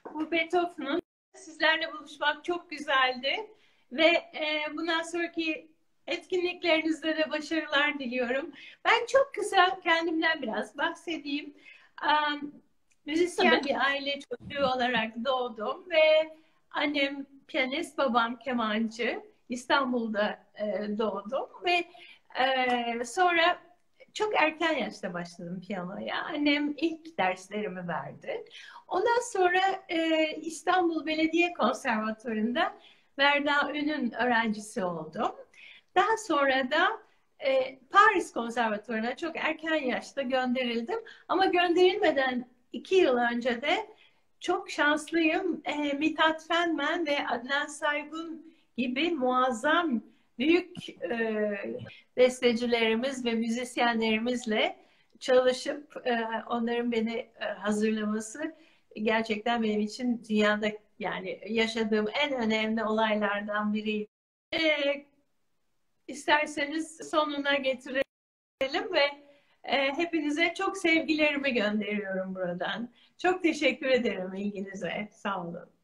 Bu Beethoven'un sizlerle buluşmak çok güzeldi. Ve bundan sonraki etkinliklerinizde de başarılar diliyorum. Ben çok kısa kendimden biraz bahsedeyim. Tabii. Müzisyen bir aile çocuğu olarak doğdum ve annem piyanist, babam kemancı. İstanbul'da doğdum ve sonra çok erken yaşta başladım piyanoya. Annem ilk derslerimi verdi. Ondan sonra İstanbul Belediye Konservatuvarı'nda Verda Ün'ün öğrencisi oldum. Daha sonra da Paris Konservatuvarı'na çok erken yaşta gönderildim. Ama gönderilmeden 2 yıl önce de çok şanslıyım. Mithat Fenmen ve Adnan Saygun gibi muazzam büyük bestecilerimiz ve müzisyenlerimizle çalışıp onların beni hazırlaması gerçekten benim için dünyada yani yaşadığım en önemli olaylardan biriydi. E, isterseniz sonuna getirelim ve hepinize çok sevgilerimi gönderiyorum buradan. Çok teşekkür ederim ilginize. Sağ olun.